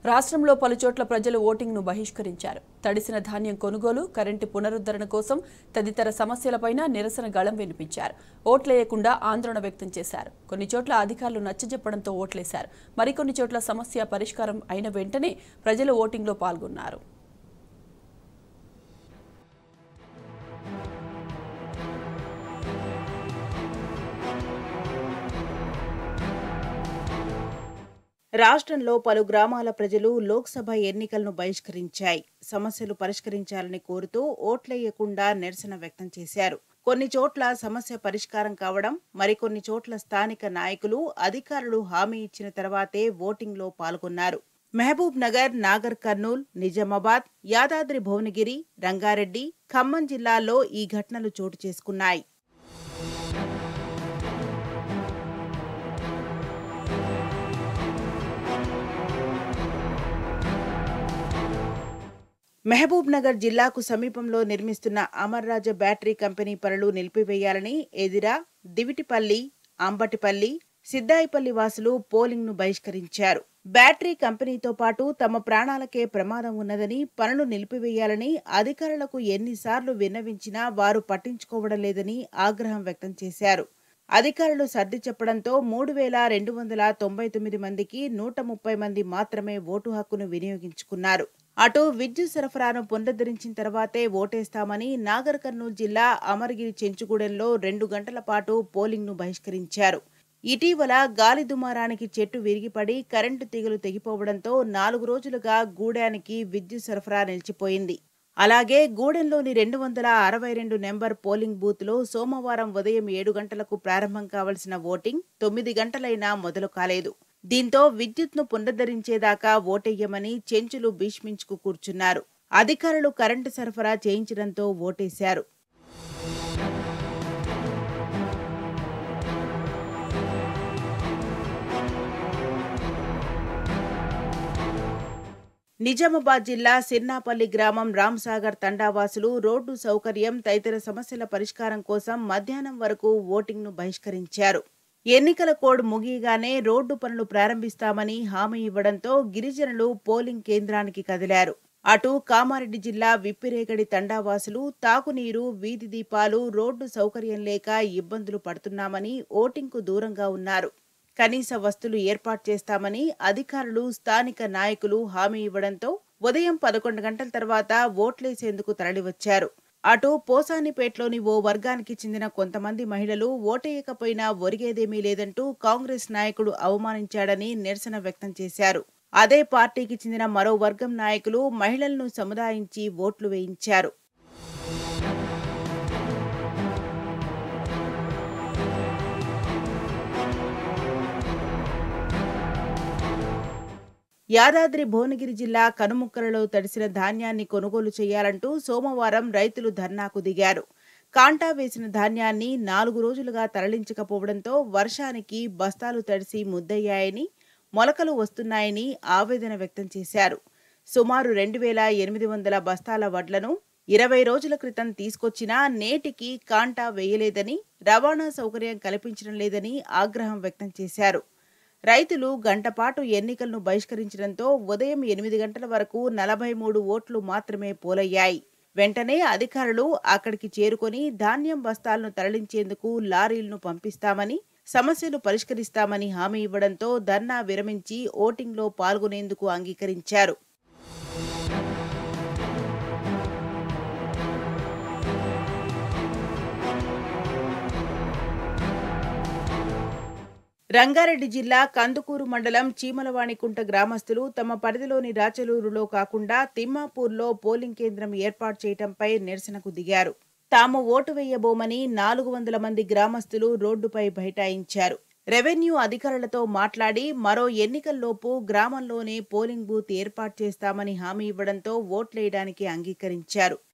రాష్ట్రంలో పలుచోట్ల ప్రజలు ఓటింగ్ను బహిష్కరించారు. తడిసిన ధాన్యం కొనుగోలు, కరెంటు పునరుద్ధరణ కోసం తదితర సమస్యలపైన నిరసన గళం వినిపించారు. ఓట్లేయకుండా ఆందోళన వ్యక్తం చేశారు. కొన్ని చోట్ల అధికారులు నచ్చజెప్పడంతో ఓట్లేశారు. మరికొన్ని చోట్ల సమస్య పరిష్కారం అయిన వెంటనే ప్రజలు ఓటింగ్లో పాల్గొన్నారు. రాష్ట్రంలో పలు గ్రామాల ప్రజలు లోక్సభ ఎన్నికలను బహిష్కరించాయి. సమస్యలు పరిష్కరించాలని కోరుతూ ఓట్లేయకుండా నిరసన వ్యక్తం చేశారు. కొన్ని చోట్ల సమస్య పరిష్కారం కావడం, మరికొన్ని చోట్ల స్థానిక నాయకులు, అధికారులు హామీ ఇచ్చిన తర్వాతే ఓటింగ్లో పాల్గొన్నారు. మహబూబ్ నగర్, నాగర్ కర్నూల్, నిజామాబాద్, యాదాద్రి భువనగిరి, రంగారెడ్డి, ఖమ్మం జిల్లాల్లో ఈ ఘటనలు చోటు చేసుకున్నాయి. మహబూబ్ నగర్ జిల్లాకు సమీపంలో నిర్మిస్తున్న అమర్రాజ బ్యాటరీ కంపెనీ పనులు నిలిపివేయాలని ఎదిరా, దివిటిపల్లి, అంబటిపల్లి, సిద్దాయిపల్లి వాసులు పోలింగ్ను బహిష్కరించారు. బ్యాటరీ కంపెనీతో పాటు తమ ప్రాణాలకే ప్రమాదం ఉన్నదని, పనులు నిలిపివేయాలని అధికారులకు ఎన్నిసార్లు విన్నవించినా వారు పట్టించుకోవడం లేదని ఆగ్రహం వ్యక్తం చేశారు. అధికారులు సర్ది చెప్పడంతో 3,299 మందికి 130 మంది మాత్రమే ఓటు హక్కును వినియోగించుకున్నారు. అటు విద్యుత్ సరఫరాను పునరుద్ధరించిన తర్వాతే ఓటేస్తామని నాగర్ కర్నూల్ జిల్లా అమరగిరి చెంచుగూడెంలో 2 గంటల పాటు పోలింగ్ను బహిష్కరించారు. ఇటీవల గాలి దుమారానికి చెట్టు విరిగిపడి కరెంటు తీగలు తెగిపోవడంతో 4 రోజులుగా గూడెనికి విద్యుత్ సరఫరా నిలిచిపోయింది. అలాగే గూడెంలోని 262 నెంబర్ పోలింగ్ బూత్లో సోమవారం ఉదయం 7 గంటలకు ప్రారంభం కావాల్సిన ఓటింగ్ 9 గంటలైనా మొదలు కాలేదు. దీంతో విద్యుత్ను పునరుద్ధరించేదాకా ఓటెయ్యమని చెంచులు భీష్మించుకు కూర్చున్నారు. అధికారులు కరెంటు సరఫరా చేయించడంతో ఓటేశారు. నిజామాబాద్ జిల్లా సిర్నాపల్లి గ్రామం రామ్సాగర్ తండావాసులు రోడ్డు సౌకర్యం తదితర సమస్యల పరిష్కారం కోసం మధ్యాహ్నం వరకు ఓటింగ్ను బహిష్కరించారు. ఎన్నికల కోడ్ ముగియగానే రోడ్డు పనులు ప్రారంభిస్తామని హామీ ఇవ్వడంతో గిరిజనులు పోలింగ్ కేంద్రానికి కదిలారు. అటు కామారెడ్డి జిల్లా విప్పిరేగడి తండావాసులు తాగునీరు, వీధి దీపాలు, రోడ్డు సౌకర్యం లేక ఇబ్బందులు పడుతున్నామని ఓటింగ్కు దూరంగా ఉన్నారు. కనీస వస్తువులు ఏర్పాటు చేస్తామని అధికారులు, స్థానిక నాయకులు హామీ ఇవ్వడంతో ఉదయం 11 గంటల తర్వాత ఓట్లేసేందుకు తరలివచ్చారు. అటు పోసానిపేటలోని ఓ వర్గానికి చెందిన కొంతమంది మహిళలు ఓటేయకపోయినా ఒరిగేదేమీ లేదంటూ కాంగ్రెస్ నాయకుడు అవమానించాడని నిరసన వ్యక్తం చేశారు. అదే పార్టీకి చెందిన మరో వర్గం నాయకులు మహిళలను సముదాయించి ఓట్లు వేయించారు. యాదాద్రి భువనగిరి జిల్లా కనుముక్కలలో తడిసిన ధాన్యాన్ని కొనుగోలు చేయాలంటూ సోమవారం రైతులు ధర్నాకు దిగారు. కాంటా వేసిన ధాన్యాన్ని 4 రోజులుగా తరలించకపోవడంతో వర్షానికి బస్తాలు తడిసి ముద్దయ్యాయని, మొలకలు వస్తున్నాయని ఆవేదన వ్యక్తం చేశారు. సుమారు 2,800 బస్తాల వడ్లను 20 రోజుల క్రితం తీసుకొచ్చినా నేటికి కాంటా వేయలేదని, రవాణా సౌకర్యం కల్పించడం లేదని ఆగ్రహం వ్యక్తం చేశారు. రైతులు గంటపాటు ఎన్నికలను బహిష్కరించడంతో ఉదయం 8 గంటల వరకు 43 ఓట్లు మాత్రమే పోలయ్యాయి. వెంటనే అధికారులు అక్కడికి చేరుకొని ధాన్యం బస్తాలను తరలించేందుకు లారీలను పంపిస్తామని, సమస్యలు పరిష్కరిస్తామని హామీ ఇవ్వడంతో ధర్నా విరమించి ఓటింగ్లో పాల్గొనేందుకు అంగీకరించారు. రంగారెడ్డి జిల్లా కందుకూరు మండలం చీమలవాణికుంట గ్రామస్తులు తమ పరిధిలోని రాచలూరులో కాకుండా తిమ్మాపూర్లో పోలింగ్ కేంద్రం ఏర్పాటు చేయడంపై నిరసనకు దిగారు. తాము ఓటు వేయబోమని 400 మంది గ్రామస్తులు రోడ్డుపై బైఠాయించారు. రెవెన్యూ అధికారులతో మాట్లాడి మరో ఎన్నికల్లోపు గ్రామంలోనే పోలింగ్ బూత్ ఏర్పాటు చేస్తామని హామీ ఇవ్వడంతో ఓట్లేయడానికి అంగీకరించారు.